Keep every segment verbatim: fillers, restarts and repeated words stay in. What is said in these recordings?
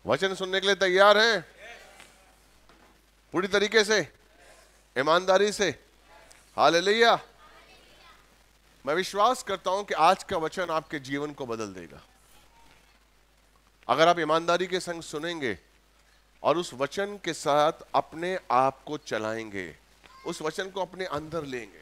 वचन सुनने के लिए तैयार हैं? पूरी तरीके से, ईमानदारी से। हालेलुया। मैं विश्वास करता हूं कि आज का वचन आपके जीवन को बदल देगा। अगर आप ईमानदारी के संग सुनेंगे और उस वचन के साथ अपने आप को चलाएंगे, उस वचन को अपने अंदर लेंगे।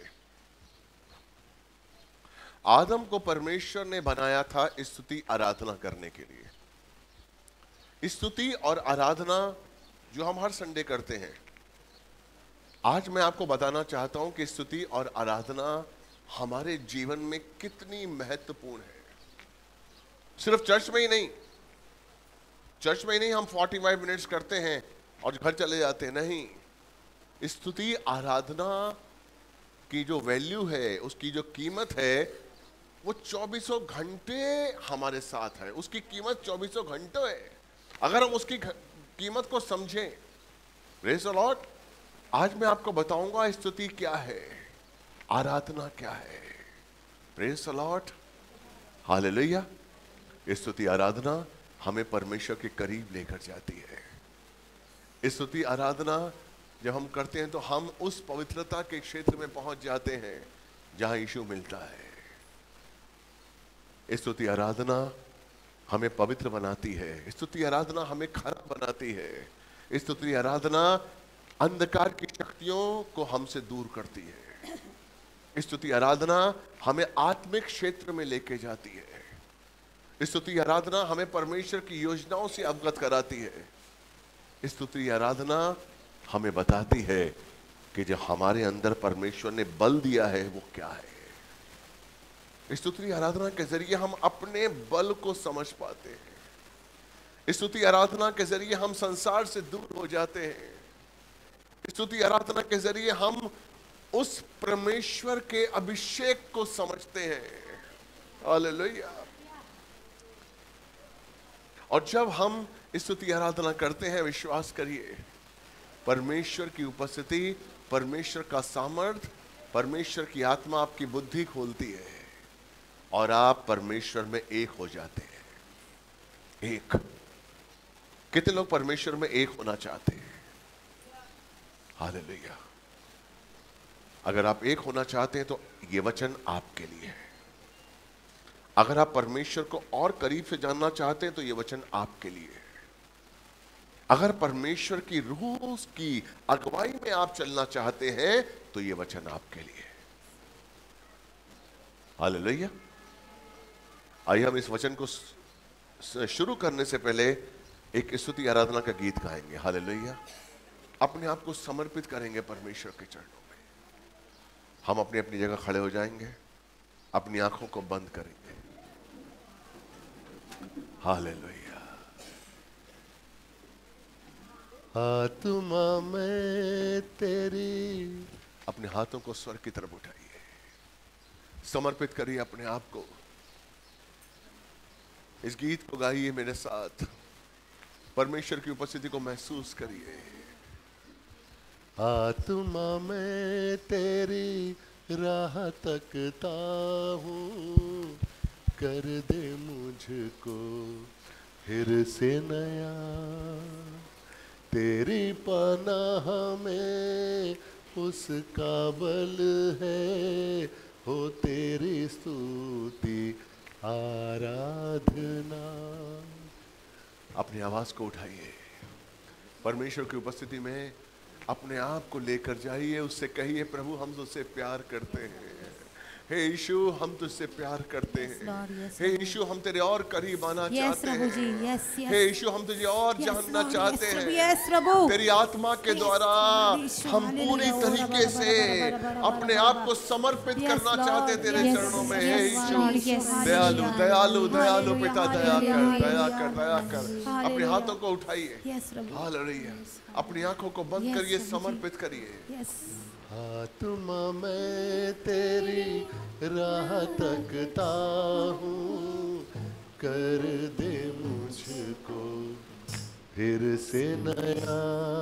आदम को परमेश्वर ने बनाया था स्तुति आराधना करने के लिए। स्तुति और आराधना जो हम हर संडे करते हैं, आज मैं आपको बताना चाहता हूं कि स्तुति और आराधना हमारे जीवन में कितनी महत्वपूर्ण है। सिर्फ चर्च में ही नहीं, चर्च में ही नहीं हम पैंतालीस मिनट्स करते हैं और घर चले जाते हैं, नहीं। स्तुति आराधना की जो वैल्यू है, उसकी जो कीमत है, वो चौबीसों घंटे हमारे साथ है। उसकी कीमत चौबीसों घंटे है। अगर हम उसकी कीमत को समझें, प्रेज़ द लॉर्ड, आज मैं आपको बताऊंगा स्तुति क्या है, आराधना क्या है। Praise the lord, hallelujah. स्तुति आराधना हमें परमेश्वर के करीब लेकर जाती है। स्तुति आराधना जब हम करते हैं तो हम उस पवित्रता के क्षेत्र में पहुंच जाते हैं जहां यीशु मिलता है। स्तुति आराधना हमें पवित्र बनाती है। स्तुति आराधना हमें खरा बनाती है। स्तुति आराधना अंधकार की शक्तियों को हमसे दूर करती है। स्तुति आराधना हमें आत्मिक क्षेत्र में लेके जाती है। स्तुति आराधना हमें परमेश्वर की योजनाओं से अवगत कराती है। स्तुति आराधना हमें बताती है कि जो हमारे अंदर परमेश्वर ने बल दिया है वो क्या है। स्तुति आराधना के जरिए हम अपने बल को समझ पाते हैं। स्तुति आराधना के जरिए हम संसार से दूर हो जाते हैं। स्तुति आराधना के जरिए हम उस परमेश्वर के अभिषेक को समझते हैं। हालेलुया। और जब हम स्तुति आराधना करते हैं, विश्वास करिए, परमेश्वर की उपस्थिति, परमेश्वर का सामर्थ, परमेश्वर की आत्मा आपकी बुद्धि खोलती है और आप परमेश्वर में एक हो जाते हैं। एक। कितने लोग परमेश्वर में एक होना चाहते हैं? हालेलुया। अगर आप एक होना चाहते हैं तो ये वचन आपके लिए है। अगर आप परमेश्वर को और करीब से जानना चाहते हैं तो ये वचन आपके लिए है। अगर परमेश्वर की रूह की अगुवाई में आप चलना चाहते हैं तो ये वचन आपके लिए है। हालेलुया। आइए हम इस वचन को शुरू करने से पहले एक स्तुति आराधना का गीत गाएंगे। हालेलुया। अपने आप को समर्पित करेंगे परमेश्वर के चरणों में। हम अपनी अपनी जगह खड़े हो जाएंगे, अपनी आंखों को बंद करेंगे। हालेलुया। आत्मा में तेरी, अपने हाथों को स्वर की तरफ उठाइए, समर्पित करिए अपने आप को। इस गीत को गाइए मेरे साथ, परमेश्वर की उपस्थिति को महसूस करिए। आत्मा में तेरी राह तकता हूँ, कर दे मुझको फिर से नया। तेरी पनाह में उसका बल है, हो तेरी स्तुति आराधना। अपनी आवाज को उठाइए, परमेश्वर की उपस्थिति में अपने आप को लेकर जाइए। उससे कहिए, प्रभु हम तुझसे प्यार करते हैं। हे यीशु हम तुझसे प्यार करते हैं। हे यीशु हम तेरे और करीब आना चाहते हैं। हे यीशु हम तुझे और जानना चाहते हैं। तेरी आत्मा के द्वारा हम पूरी तरीके से अपने आप को समर्पित करना चाहते हैं तेरे चरणों में। हे यीशु दयालु दयालु दयालु पिता, दया कर दया कर दया कर। अपने हाथों को उठाइए, हालेलुया। अपनी आंखों को बंद करिए, समर्पित करिए। आत्मा में तेरी राह तकता हूँ, कर दे मुझको फिर से नया।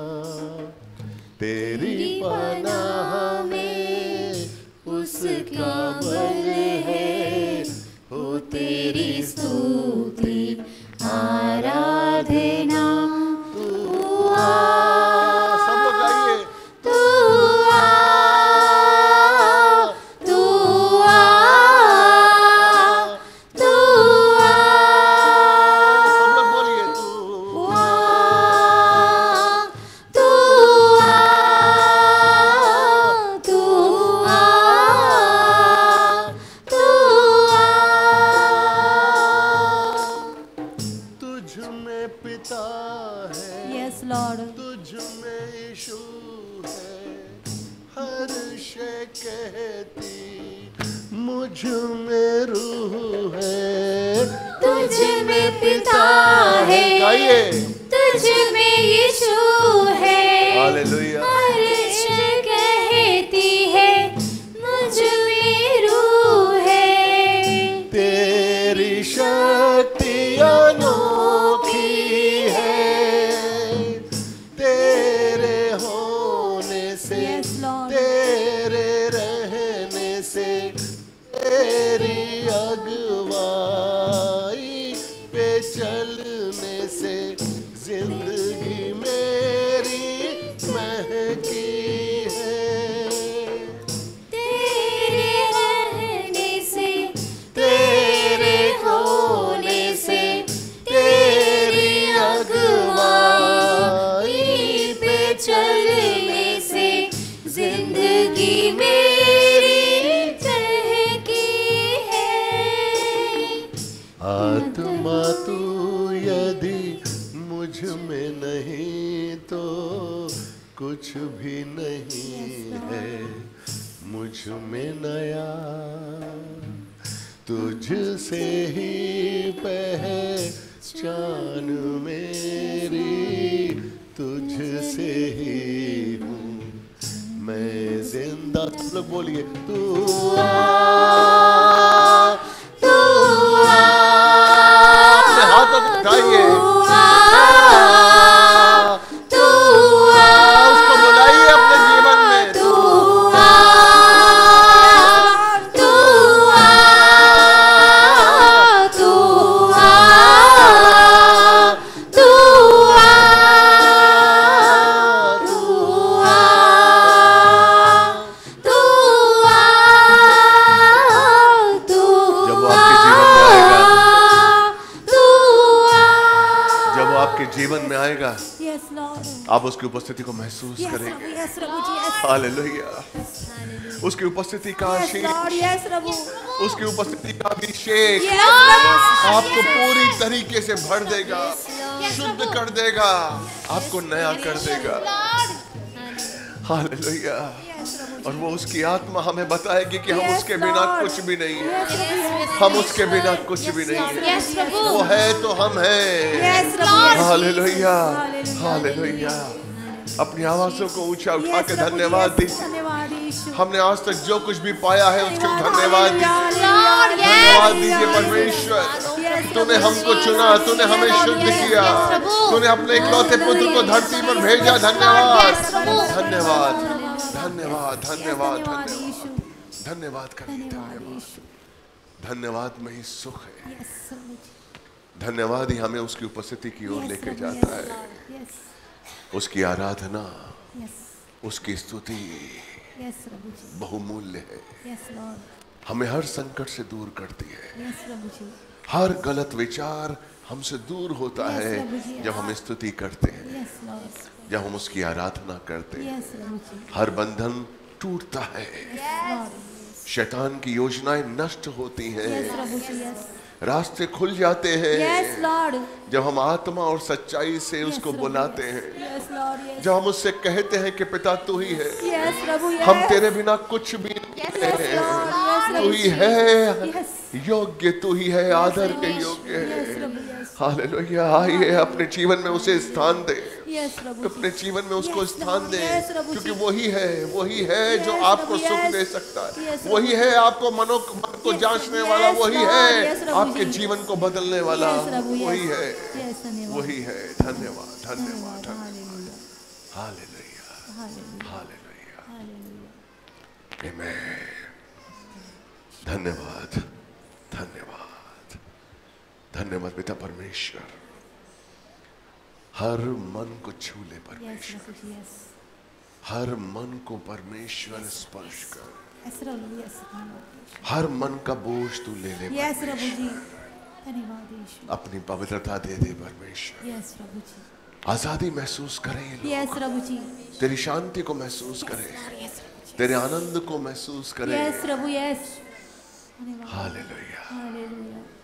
तेरी पनाह में उसका बल है, हो तेरी स्तुति आराधना। में पिता है, Yes, Lord. तुझ में यीशु है, हर शय कहती मुझ में रूह है। तुझ में पिता है, गाइए, तुझ में यीशु है, हालेलुया। हर शय कहती है मुझ में रूह है। तेरी शक्ति अनोखी है, तेरे होने से, Yes, Lord. तेरे रहने से, तेरी अगुवाई पे चलने से जिंदगी मेरी महकी है। तेरे रहने से, तेरे होने से, तेरी अगुवाई पे चलने से जिंदगी मेरी चहकी है। आत्मा तू यदि मुझ में नहीं तो कुछ भी नहीं है, मुझ में नया तुझसे ही पहचान मेरी, तुझसे ही हूँ मैं जिंदा। तुम लोग बोलिए, तू आ, तू आ, अपने हाथों को उठाइए, तू आ, उसको बुलाइए अपने जीवन में। तू आ, तू आ, तू आ, तू आ, तू आ, तू आ, तू जब वो आपके जीवन में आएगा, तू आ। जब वो आपके जीवन में आएगा, Yes, Lord. आप उसकी उपस्थिति को महसूस Yes, करेंगे। प्रभु, yes, प्रभु जी, yes. हालेलुया। उसकी उपस्थिति का Yes, आशीष, Lord, yes, प्रभु. उसकी उपस्थिति का अभिषेक Yes, प्रभु. आपको पूरी तरीके से भर देगा, शुद्ध कर देगा, आपको नया कर देगा। हालेलुया। और वो उसकी आत्मा हमें बताएगी कि हम Yes, उसके बिना Lord. कुछ भी नहीं है, Yes, प्रभु, yes. हम उसके बिना कुछ भी नहीं है। Yes, प्रभु. वो है तो हम हैं। Yes, प्रभु, yes. Hallelujah, Hallelujah. हालेलुया। अपनी आवाज़ों को ऊंचा उठा Yes, के प्रभु, धन्यवाद yes. दीजिए। धन्यवाद यीशु। हमने आज तक जो कुछ भी पाया है उसके लिए धन्यवाद दीजिए। Lord, yes. धन्यवाद दीजिए परमेश्वर, Yes, तूने प्रभु, हमको yes. चुना, तूने हमें Yes, शुद्ध yes, किया, yes, प्रभु। तूने अपने इकलौते पुत्र को धरती पर भेजा। धन्यवाद, धन्यवाद, धन्यवाद, धन्यवाद, धन्यवाद, यीशु। धन्यवाद करिए। धन्यवाद धन्यवाद, यीशु। धन्यवाद में ही सुख है। Yes, प्रभु जी। धन्यवाद ही हमें उसकी उपस्थिति की ओर Yes, लेके प्रभु, जाता yes, है। Lord. Yes, उसकी आराधना, yes, उसकी स्तुति yes, प्रभु जी। बहुमूल्य है, Yes, Lord. हमें हर संकट से दूर करती है। Yes, प्रभु जी। हर गलत विचार हमसे दूर होता Yes, है प्रभु जी। जब हम स्तुति करते हैं, Yes, Lord. जब हम उसकी आराधना करते हैं। Yes, प्रभु जी। हर बंधन टूटता है, Lord. शैतान की योजनाएं नष्ट होती Yes, हैं, प्रभु जी। Yes. रास्ते खुल जाते हैं Yes, Lord. जब हम आत्मा और सच्चाई से Yes, उसको प्रभु, बुलाते yes. हैं, Yes, Lord. Yes. जब हम उससे कहते हैं कि पिता तू ही है, Yes, प्रभु। Yes. हम तेरे बिना कुछ भी नहीं Yes, हैं, Lord. Yes, तू प्रभु ही जी। है Yes. योग्य, तू ही है आदर के Yes, योग्य Yes, है। प्रभु। Yes. हालेलुया। आइए अपने जीवन में उसे स्थान दे, Yes, प्रभु जी। अपने जीवन में उसको Yes, स्थान Lord. दे, Yes, प्रभु क्योंकि जी। वही है, वही है जो Yes, आपको प्रभु, सुख yes. दे सकता है, Yes, वही प्रभु। है आपको मनो मन को Yes, जांचने yes, वाला, वही Lord. है Yes, प्रभु आपके जी। जीवन को बदलने वाला, Yes, प्रभु। Yes. वही है, Yes, धन्यवाद। वही है। धन्यवाद, धन्यवाद, धन्यवाद। Hallelujah. Hallelujah, Hallelujah. Hallelujah, Hallelujah. आमेन। धन्यवाद, धन्यवाद, धन्यवाद पिता परमेश्वर। हर मन को छू ले Yes, परमेश्वर, प्रभु जी। Yes. हर मन को परमेश्वर स्पर्श कर, Yes, प्रभु। Yes, धन्यवाद यीशु। हर मन का बोझ तू ले ले Yes, प्रभु परमेश्वर। जी। धन्यवाद यीशु। अपनी पवित्रता दे दे परमेश्वर। Yes, प्रभु जी। आजादी महसूस करें ये लोग, Yes, प्रभु जी। तेरी शांति को महसूस करें, Yes, प्रभु जी। तेरे आनंद को महसूस करें। Yes, प्रभु। Yes. धन्यवाद। Hallelujah, Hallelujah.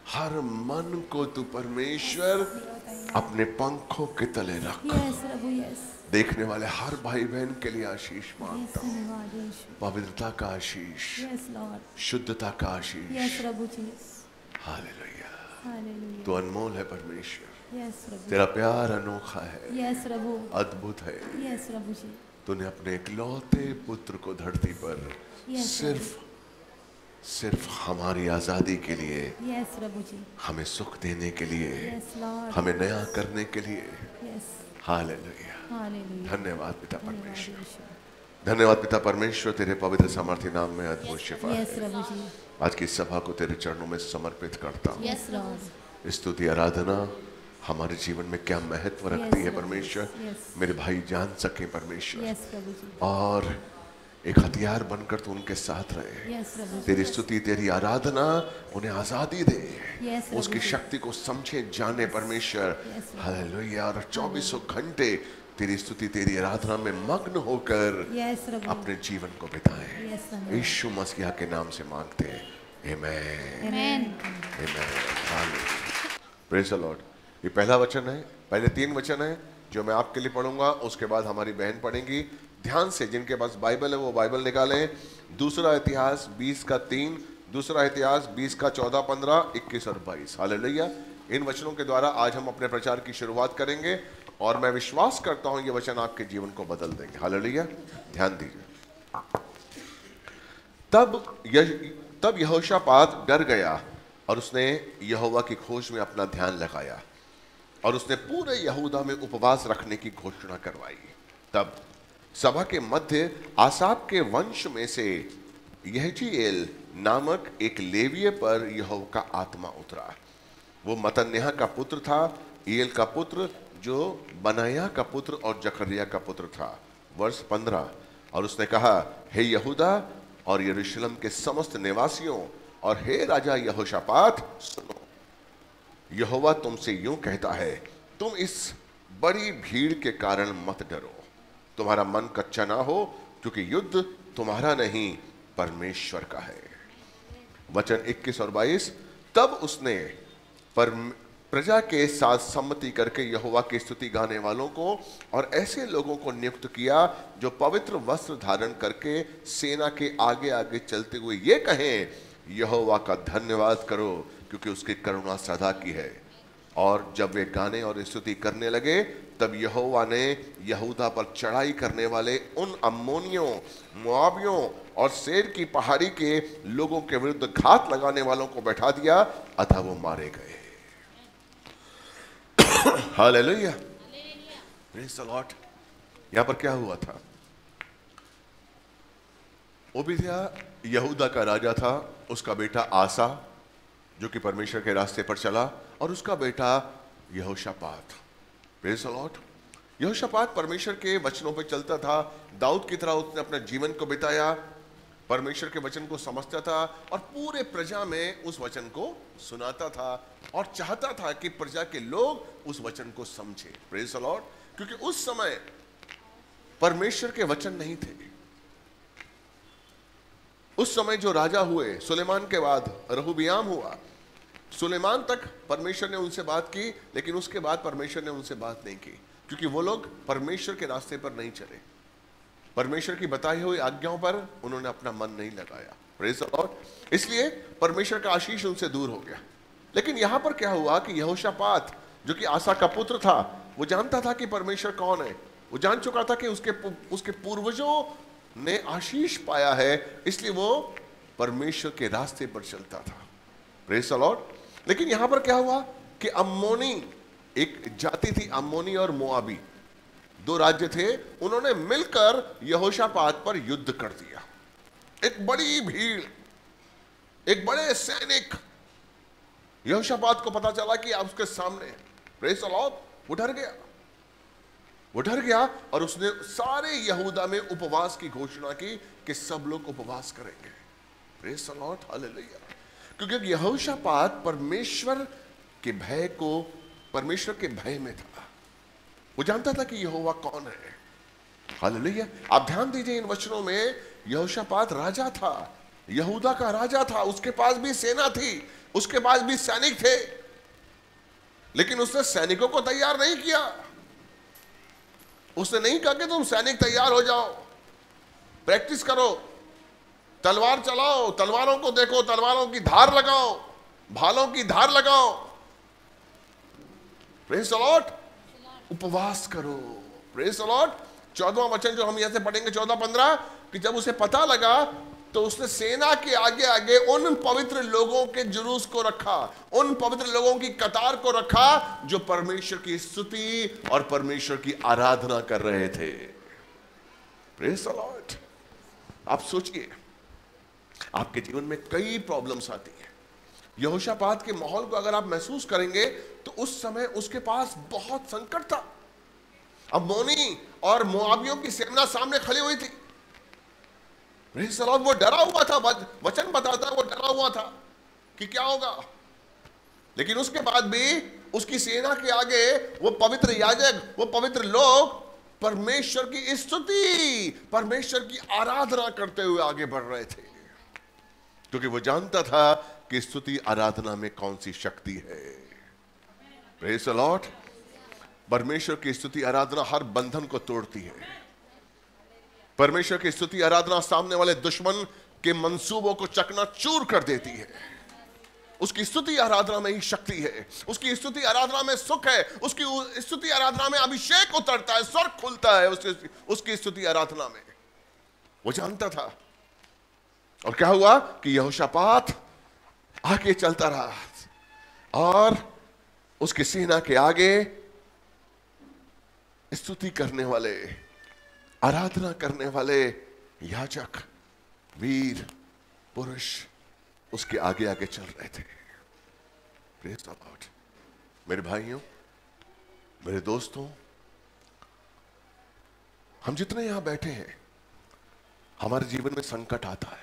हर मन को तू परमेश्वर अपने पंखों के तले रख। यस प्रभु यस देखने वाले हर भाई बहन के लिए आशीष यस मांगता हूँ, धन्यवाद यीशु पवित्रता का आशीष, यस लॉर्ड शुद्धता का आशीष। यस प्रभु जी हालेलुया। हालेलुया तू अनमोल है परमेश्वर, यस प्रभु तेरा प्यार अनोखा है, यस प्रभु अद्भुत है। यस प्रभु जी तूने अपने इकलौते पुत्र को धरती पर Yes, सिर्फ सिर्फ हमारी आजादी के लिए, यस प्रभु जी हमें सुख देने के लिए, यस लॉर्ड हमें नया करने के लिए। Yes hallelujah. हालेलुया धन्यवाद पिता धन्यवाद परमेश्वर, यीशु धन्यवाद पिता परमेश्वर, तेरे पवित्र सामर्थ्य नाम में अद्भुत शिफा यस है। प्रभु जी आज की सभा को तेरे चरणों में समर्पित करता हूँ। यस लॉर्ड स्तुति आराधना हमारे जीवन में क्या महत्व रखती है परमेश्वर, यस मेरे भाई जान सके परमेश्वर, यस प्रभु जी और एक हथियार बनकर तू उनके साथ रहे। यस प्रभु जी तेरी स्तुति तेरी आराधना उन्हें आजादी दे, यस प्रभु उसकी जी शक्ति को समझे जाने परमेश्वर। यस प्रभु हालेलुया। और चौबीसों घंटे तेरी स्तुति तेरी आराधना में मग्न होकर यस प्रभु अपने जीवन को बिताएं। यस धन्यवाद यीशु मसीह के नाम से मांगते हैं, amen amen amen. Praise the lord. ये पहला वचन है, पहले तीन वचन है जो मैं आपके लिए पढ़ूंगा, उसके बाद हमारी बहन पढ़ेंगी। ध्यान से, जिनके पास बाइबल है वो बाइबल निकालें। दूसरा इतिहास बीस का तीन, दूसरा इतिहास बीस का चौदह, पंद्रह, इक्कीस और बाईस। हालेलुया। इन वचनों के द्वारा आज हम अपने प्रचार की शुरुआत करेंगे और मैं विश्वास करता हूं ये वचन आपके जीवन को बदल देंगे। हालेलुया। ध्यान दीजिए। तब यह तब यहोशापात डर गया और उसने यहोवा की खोज में अपना ध्यान लगाया और उसने पूरे यहूदा में उपवास रखने की घोषणा करवाई। तब सभा के मध्य आसाप के वंश में से यहजीएल नामक एक लेवीय पर यहोवा का आत्मा उतरा। वो मतन्याह का पुत्र था, ईएल का पुत्र, जो बनायाह का पुत्र और जकरिया का पुत्र था। वर्ष पंद्रह। और उसने कहा, हे यहूदा और यरूशलेम के समस्त निवासियों और हे राजा यहोशापात, सुनो, यहोवा तुमसे यूं कहता है, तुम इस बड़ी भीड़ के कारण मत डरो, तुम्हारा मन कच्चा ना हो, क्योंकि युद्ध तुम्हारा नहीं परमेश्वर का है। वचन इक्कीस और बाईस। तब उसने पर प्रजा के साथ सम्मति करके यहोवा की स्तुति गाने वालों को और ऐसे लोगों को नियुक्त किया जो पवित्र वस्त्र धारण करके सेना के आगे आगे चलते हुए ये कहें, यहोवा का धन्यवाद करो क्योंकि उसकी करुणा सदा की है। और जब वे गाने और स्तुति करने लगे, तब यहोवा ने यहूदा पर चढ़ाई करने वाले उन अम्मोनियों, मोआबियों और सेर की पहाड़ी के लोगों के विरुद्ध घात लगाने वालों को बैठा दिया, अतः वो मारे गए। हालेलुया। Praise the lord. यहां पर क्या हुआ था? ओबिद्याह यहूदा का राजा था, उसका बेटा आसा जो कि परमेश्वर के रास्ते पर चला, और उसका बेटा यहोशापात। Praise the lord. यहोशापात परमेश्वर के वचनों पर चलता था, दाऊद की तरह उसने अपने जीवन को बिताया, परमेश्वर के वचन को समझता था और पूरे प्रजा में उस वचन को सुनाता था और चाहता था कि प्रजा के लोग उस वचन को समझे। Praise the lord. क्योंकि उस समय परमेश्वर के वचन नहीं थे। उस समय जो राजा हुए, सुलेमान के बाद रहूबियाम हुआ, सुलेमान तक परमेश्वर ने उनसे बात की, लेकिन उसके बाद परमेश्वर ने उनसे बात नहीं की, क्योंकि वो लोग परमेश्वर के रास्ते पर नहीं चले, परमेश्वर की बताई हुई आज्ञाओं पर उन्होंने अपना मन नहीं लगाया। Praise the lord. इसलिए परमेश्वर का आशीष उनसे दूर हो गया। लेकिन यहां पर क्या हुआ कि यहोशापात जो कि आसा का पुत्र था, वो जानता था कि परमेश्वर कौन है। वो जान चुका था कि उसके उसके पूर्वजों ने आशीष पाया है, इसलिए वो परमेश्वर के रास्ते पर चलता था। Praise the lord. लेकिन यहां पर क्या हुआ कि अम्मोनी, एक जाति थी अम्मोनी और मोआबी, दो राज्य थे, उन्होंने मिलकर यहोशापात पर युद्ध कर दिया। एक बड़ी भीड़, एक बड़े सैनिक, यहोशापात को पता चला कि आप उसके सामने। Praise the lord. वो डर गया, वो डर गया और उसने सारे यहूदा में उपवास की घोषणा की कि सब लोग उपवास करेंगे। Praise the lord. हालेलुया। क्योंकि यहोशापात परमेश्वर के भय को, परमेश्वर के भय में था। वो जानता था कि यहोवा कौन है। हालेलुया। आप ध्यान दीजिए इन वचनों में, यहोशापात राजा था, यहूदा का राजा था, उसके पास भी सेना थी, उसके पास भी सैनिक थे, लेकिन उसने सैनिकों को तैयार नहीं किया। उसने नहीं कहा कि तुम सैनिक तैयार हो जाओ, प्रैक्टिस करो, तलवार चलाओ, तलवारों को देखो, तलवारों की धार लगाओ, भालों की धार लगाओ, प्रेज़ द लॉर्ड, उपवास करो, प्रेज़ द लॉर्ड। चौदहवां वचन जो हम यहां से पढ़ेंगे, चौदह पंद्रह, कि जब उसे पता लगा तो उसने सेना के आगे आगे उन पवित्र लोगों के जुलूस को रखा, उन पवित्र लोगों की कतार को रखा जो परमेश्वर की स्तुति और परमेश्वर की आराधना कर रहे थे। Praise the lord. आप सोचिए, आपके जीवन में कई प्रॉब्लम्स आती हैं। यहोशापात के माहौल को अगर आप महसूस करेंगे तो उस समय उसके पास बहुत संकट था। अम्मोनी और मोआबियों की सेना सामने खड़ी हुई थी। Praise the lord. वो डरा हुआ था, वचन बताता है वो डरा हुआ था कि क्या होगा, लेकिन उसके बाद भी उसकी सेना के आगे वो पवित्र याजक, वो पवित्र लोग परमेश्वर की स्तुति, परमेश्वर की आराधना करते हुए आगे बढ़ रहे थे, क्योंकि वो जानता था कि स्तुति आराधना में कौन सी शक्ति है। Praise the lord. परमेश्वर की स्तुति आराधना हर बंधन को तोड़ती है। परमेश्वर की स्तुति आराधना सामने वाले दुश्मन के मंसूबों को चकनाचूर कर देती है। उसकी स्तुति आराधना में ही शक्ति है, उसकी स्तुति आराधना में सुख है, उसकी स्तुति आराधना में अभिषेक उतरता है, स्वर्ग खुलता है उसकी उसकी स्तुति आराधना में। वो जानता था। और क्या हुआ कि यहोशापात आगे चलता रहा और उसकी सेना के आगे स्तुति करने वाले, आराधना करने वाले याजक, वीर पुरुष उसके आगे आगे चल रहे थे। Praise the lord. मेरे भाइयों, मेरे दोस्तों, हम जितने यहां बैठे हैं, हमारे जीवन में संकट आता है,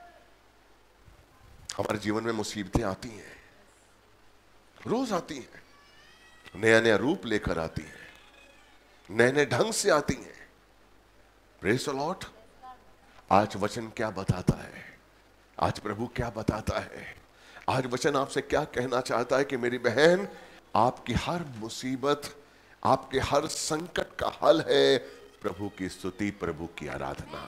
हमारे जीवन में मुसीबतें आती हैं, रोज आती हैं, नया नया रूप लेकर आती हैं, नए नए ढंग से आती हैं। Praise the lord. आज वचन क्या बताता है? आज प्रभु क्या बताता है? आज वचन आपसे क्या कहना चाहता है कि मेरी बहन, आपकी हर मुसीबत, आपके हर संकट का हल है प्रभु की स्तुति, प्रभु की आराधना।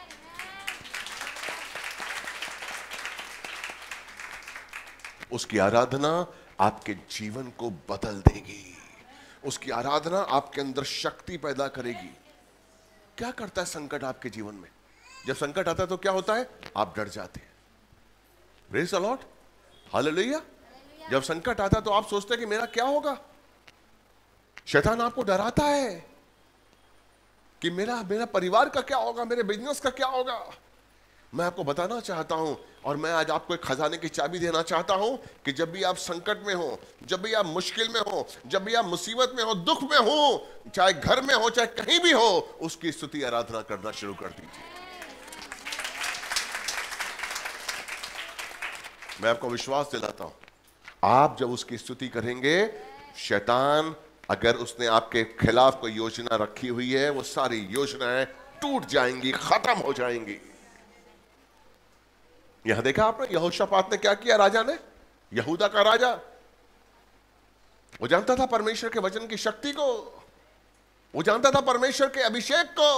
उसकी आराधना आपके जीवन को बदल देगी। उसकी आराधना आपके अंदर शक्ति पैदा करेगी। क्या करता है संकट आपके जीवन में? जब संकट आता है तो क्या होता है? आप डर जाते हैं। Praise the lord, hallelujah. जब संकट आता है तो आप सोचते हैं कि मेरा क्या होगा। शैतान आपको डराता है कि मेरा मेरा परिवार का क्या होगा, मेरे बिजनेस का क्या होगा। मैं आपको बताना चाहता हूं, और मैं आज आपको एक खजाने की चाबी देना चाहता हूं कि जब भी आप संकट में हो, जब भी आप मुश्किल में हो, जब भी आप मुसीबत में हो, दुख में हो, चाहे घर में हो चाहे कहीं भी हो, उसकी स्तुति आराधना करना शुरू कर दीजिए। मैं आपको विश्वास दिलाता हूं, आप जब उसकी स्तुति करेंगे, शैतान अगर उसने आपके खिलाफ कोई योजना रखी हुई है, वो सारी योजनाएं टूट जाएंगी, खत्म हो जाएंगी। यहां देखा आपने यहोशापात ने क्या किया? राजा ने, यहूदा का राजा, वो जानता था परमेश्वर के वचन की शक्ति को, वो जानता था परमेश्वर के अभिषेक को।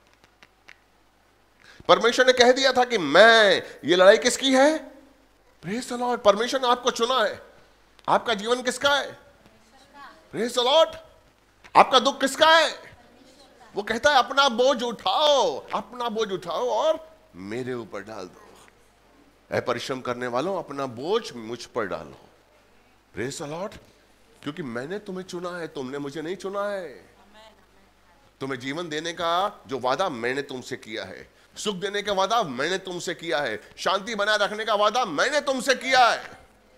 परमेश्वर ने कह दिया था कि मैं, ये लड़ाई किसकी है? Praise the lord. परमेश्वर ने आपको चुना है। आपका जीवन किसका है? Praise the lord. आपका दुख किसका है? वो कहता है अपना बोझ उठाओ, अपना बोझ उठाओ और मेरे ऊपर डाल दो। ऐ परिश्रम करने वालों, अपना बोझ मुझ पर डालो। Praise the lord. क्योंकि मैंने तुम्हें चुना है, तुमने मुझे नहीं चुना है। तुम्हें जीवन देने का जो वादा मैंने तुमसे किया है, सुख देने का वादा मैंने तुमसे किया है, शांति बनाए रखने का वादा मैंने तुमसे किया है।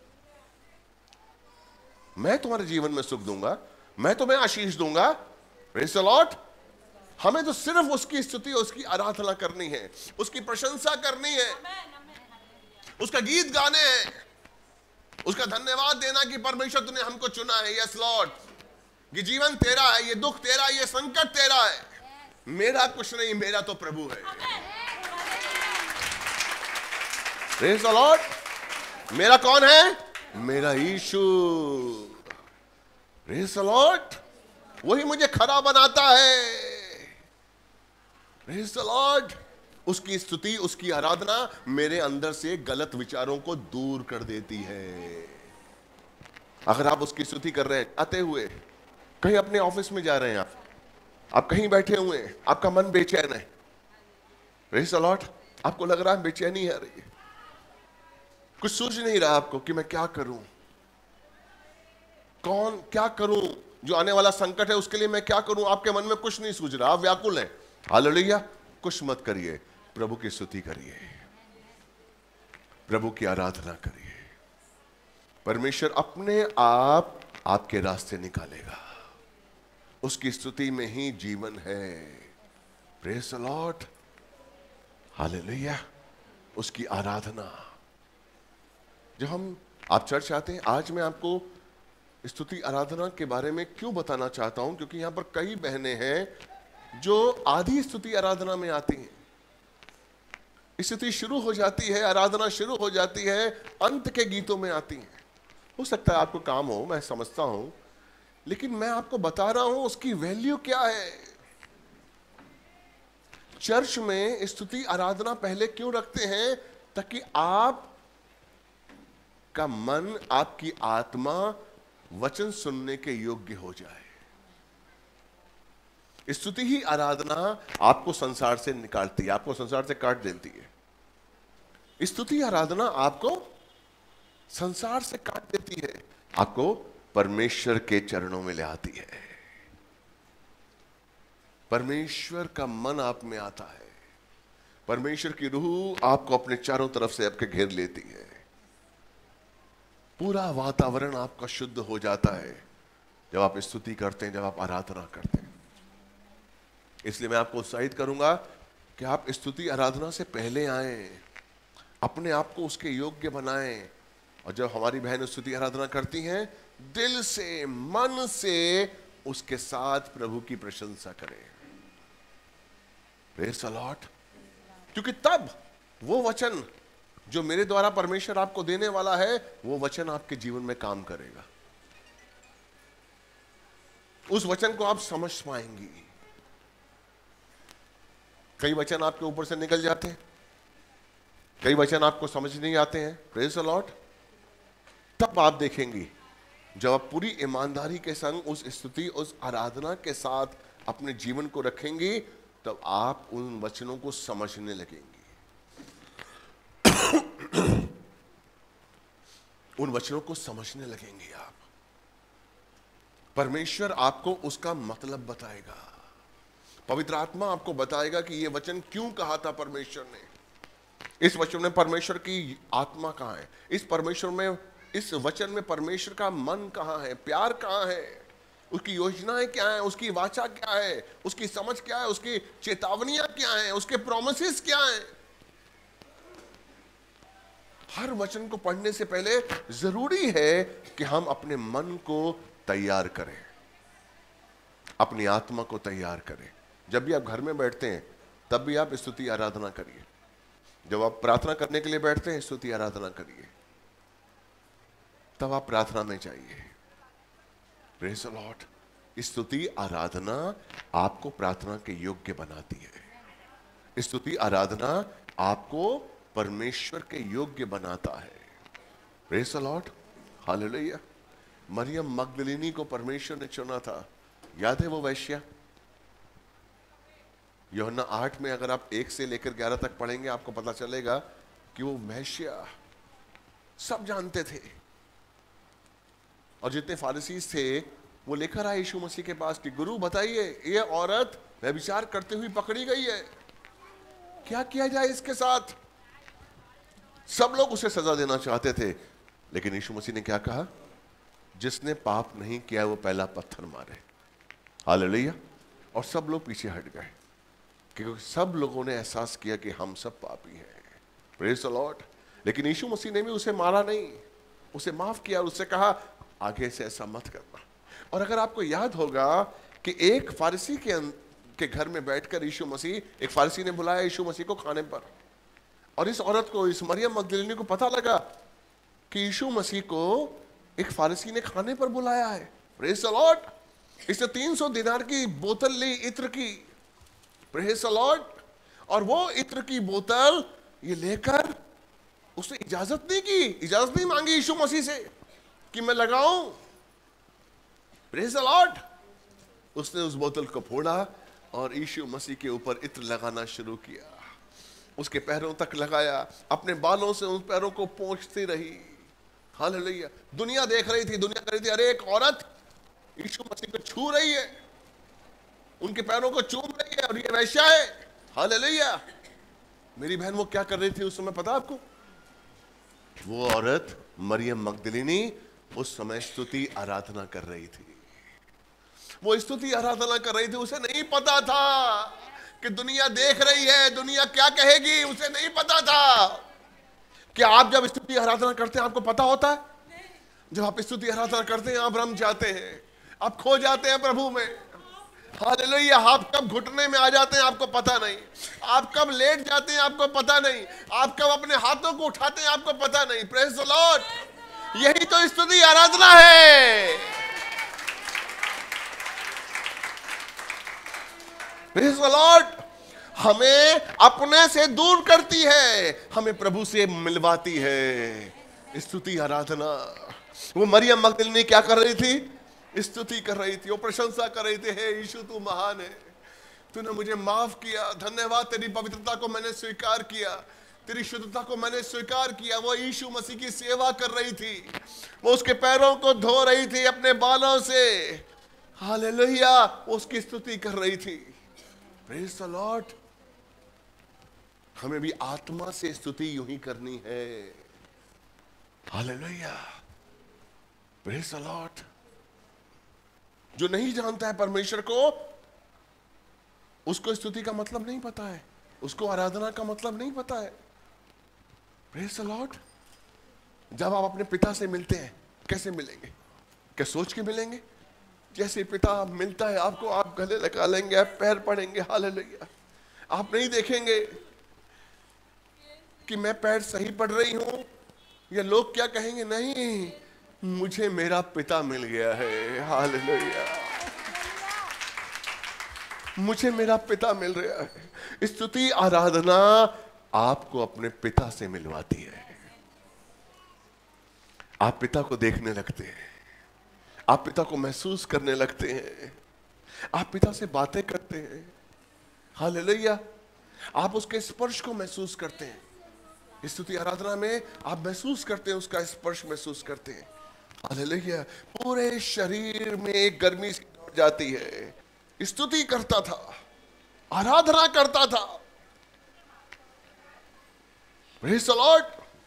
मैं तुम्हारे जीवन में सुख दूंगा, मैं तुम्हें आशीष दूंगा। Praise the lord. हमें तो सिर्फ उसकी स्तुति, उसकी आराधना करनी है, उसकी प्रशंसा करनी है, उसका गीत गाने हैं, उसका धन्यवाद देना कि परमेश्वर तूने हमको चुना है। यस लॉर्ड, ये जीवन तेरा है, ये दुख तेरा, ये संकट तेरा है, मेरा कुछ नहीं, मेरा तो प्रभु है। Praise the lord. मेरा कौन है? मेरा यीशु। Praise the Lord. वही मुझे खरा बनाता है। Praise the lord. उसकी स्तुति, उसकी आराधना मेरे अंदर से गलत विचारों को दूर कर देती है। अगर आप उसकी स्तुति कर रहे हैं, आते हुए कहीं अपने ऑफिस में जा रहे हैं, आप आप कहीं बैठे हुए हैं, आपका मन बेचैन है, प्रेज़ द लॉर्ड, आपको लग रहा है बेचैनी है, रही है, कुछ सूझ नहीं रहा आपको कि मैं क्या करूं, कौन क्या करूं, जो आने वाला संकट है उसके लिए मैं क्या करूं, आपके मन में कुछ नहीं सूझ रहा, आप व्याकुल हैं। हालेलुया। कुछ मत करिए, प्रभु की स्तुति करिए, प्रभु की आराधना करिए। परमेश्वर अपने आप आपके रास्ते निकालेगा। उसकी स्तुति में ही जीवन है। Praise the lord. हालेलुया। उसकी आराधना। जब हम आप चर्च आते हैं, आज मैं आपको स्तुति आराधना के बारे में क्यों बताना चाहता हूं, क्योंकि यहां पर कई बहनें हैं जो आधी स्तुति आराधना में आती हैं। स्तुति शुरू हो जाती है, आराधना शुरू हो जाती है, अंत के गीतों में आती हैं। हो सकता है आपको काम हो, मैं समझता हूं, लेकिन मैं आपको बता रहा हूं उसकी वैल्यू क्या है। चर्च में स्तुति आराधना पहले क्यों रखते हैं? ताकि आप का मन, आपकी आत्मा वचन सुनने के योग्य हो जाए। स्तुति ही आराधना आपको संसार से निकालती है, आपको संसार से काट देती है। स्तुति आराधना आपको संसार से काट देती है, आपको परमेश्वर के चरणों में ले आती है। परमेश्वर का मन आप में आता है, परमेश्वर की रूह आपको अपने चारों तरफ से आपके घेर लेती है। पूरा वातावरण आपका शुद्ध हो जाता है जब आप स्तुति करते हैं, जब आप आराधना करते हैं। इसलिए मैं आपको उत्साहित करूंगा कि आप स्तुति आराधना से पहले आएं, अपने आप को उसके योग्य बनाएं, और जब हमारी बहन स्तुति आराधना करती हैं, दिल से, मन से उसके साथ प्रभु की प्रशंसा करें। Praise the lord. क्योंकि तब वो वचन जो मेरे द्वारा परमेश्वर आपको देने वाला है, वो वचन आपके जीवन में काम करेगा। उस वचन को आप समझ पाएंगी। कई वचन आपके ऊपर से निकल जाते हैं, कई वचन आपको समझ नहीं आते हैं। Praise the lord. तब आप देखेंगी, जब आप पूरी ईमानदारी के संग उस स्तुति, उस आराधना के साथ अपने जीवन को रखेंगी, तब आप उन वचनों को समझने लगेंगी। उन वचनों को समझने लगेंगे आप। परमेश्वर आपको उसका मतलब बताएगा। पवित्र आत्मा आपको बताएगा कि यह वचन क्यों कहा था परमेश्वर ने। इस वचन में परमेश्वर की आत्मा कहां है, इस परमेश्वर में, इस वचन में परमेश्वर का मन कहां है, प्यार कहां है, उसकी योजनाएं क्या हैं, उसकी वाचा क्या है, उसकी समझ क्या है, उसकी चेतावनियां क्या हैं, उसके प्रोमिसेस क्या हैं। हर वचन को पढ़ने से पहले जरूरी है कि हम अपने मन को तैयार करें, अपनी आत्मा को तैयार करें। जब भी आप घर में बैठते हैं, तब भी आप स्तुति आराधना करिए। जब आप प्रार्थना करने के लिए बैठते हैं, स्तुति आराधना करिए। तब आप प्रार्थना में जाइए। Praise the lord. स्तुति आराधना आपको प्रार्थना के योग्य बनाती है। स्तुति आराधना आपको परमेश्वर के योग्य बनाता है। Praise the lord. हालेलुया। मरियम मगदलिनी को परमेश्वर ने चुना था। याद है वो वैश्या? यूहन्ना आठ में अगर आप एक से लेकर ग्यारह तक पढ़ेंगे, आपको पता चलेगा कि वो वैश्या सब जानते थे, और जितने फारिसीज थे वो लेकर आए यीशु मसीह के पास कि गुरु बताइए, ये औरत व्यभिचार करते हुए पकड़ी गई है, क्या किया जाए इसके साथ। सब लोग उसे सजा देना चाहते थे, लेकिन यीशु मसीह ने क्या कहा? जिसने पाप नहीं किया वो पहला पत्थर मारे। हालेलुया। और सब लोग पीछे हट गए, क्योंकि सब लोगों ने एहसास किया कि हम सब पापी हैं। Praise the lord. लेकिन यीशु मसीह ने भी उसे मारा नहीं, उसे माफ किया और उससे कहा आगे से ऐसा मत करना। और अगर आपको याद होगा कि एक फारिसी के के घर में बैठकर यीशु मसीह, एक फारिसी ने बुलाया यीशु मसीह को खाने पर, और इस औरत को, इस मरियम मगदलिनी को पता लगा कि यीशु मसीह को एक फारिसी ने खाने पर बुलाया है। Praise the lord. इसने तीन सौ दिनार की बोतल ली इत्र की। Praise the lord. और वो इत्र की बोतल ये लेकर उसने इजाजत नहीं की, इजाजत नहीं मांगी यीशु मसीह से कि मैं लगाऊं। Praise the lord. उसने उस बोतल को फोड़ा और यीशु मसीह के ऊपर इत्र लगाना शुरू किया। उसके पैरों तक लगाया, अपने बालों से उन पैरों को पोंछती रही। हालेलुया। दुनिया देख रही थी, दुनिया कह रही थी अरे एक औरत यीशु मसीह को छू रही है, उनके पैरों को चूम रही है और ये वैश्या है। हालेलुया। मेरी बहन वो क्या कर रही थी उस समय पता आपको? वो औरत मरियम मगदलीनी उस समय स्तुति आराधना कर रही थी। वो स्तुति आराधना कर रही थी। उसे नहीं पता था कि दुनिया देख रही है, दुनिया क्या कहेगी। उसे नहीं पता था कि आप जब स्तुति आराधना करते हैं आपको पता होता है, जब आप स्तुति आराधना करते हैं आप रम जाते हैं, आप खो जाते हैं प्रभु में। हालेलुया। आप कब घुटने में आ जाते हैं आपको पता नहीं, आप कब लेट जाते हैं आपको पता नहीं, आप कब अपने हाथों को उठाते हैं आपको पता नहीं। Praise the lord. यही तो स्तुति आराधना है। Praise the lord. हमें अपने से दूर करती है, हमें प्रभु से मिलवाती है स्तुति आराधना। वो मरियम मगदलीनी क्या कर रही थी? स्तुति कर रही थी, वो प्रशंसा कर रही थी, हे यीशु तू महान है, तूने मुझे माफ किया, धन्यवाद, तेरी पवित्रता को मैंने स्वीकार किया, तेरी शुद्धता को मैंने स्वीकार किया। वो यीशु मसीह की सेवा कर रही थी, वो उसके पैरों को धो रही थी अपने बालों से। हालेलुया। वो उसकी स्तुति कर रही थी। Praise the lord. हमें भी आत्मा से स्तुति यूं ही करनी है। हालेलुया। Praise the lord. जो नहीं जानता है परमेश्वर को, उसको स्तुति का मतलब नहीं पता है, उसको आराधना का मतलब नहीं पता है। Praise the lord. जब आप अपने पिता से मिलते हैं कैसे मिलेंगे? क्या सोच के मिलेंगे? जैसे पिता मिलता है आपको, आप गले लगा लेंगे, आप पैर पड़ेंगे। हालेलुया। आप नहीं देखेंगे कि मैं पैर सही पड़ रही हूं या लोग क्या कहेंगे, नहीं, मुझे मेरा पिता मिल गया है। हालेलुया। मुझे मेरा पिता मिल रहा है। स्तुति आराधना आपको अपने पिता से मिलवाती है। आप पिता को देखने लगते हैं, आप पिता को महसूस करने लगते हैं, आप पिता से बातें करते हैं। हालेलुया। आप उसके स्पर्श को महसूस करते हैं। स्तुति आराधना में आप महसूस करते हैं, उसका स्पर्श महसूस करते हैं। हालेलुया। पूरे शरीर में एक गर्मी सी दौड़ जाती है। स्तुति करता था, आराधना करता था। Praise the lord.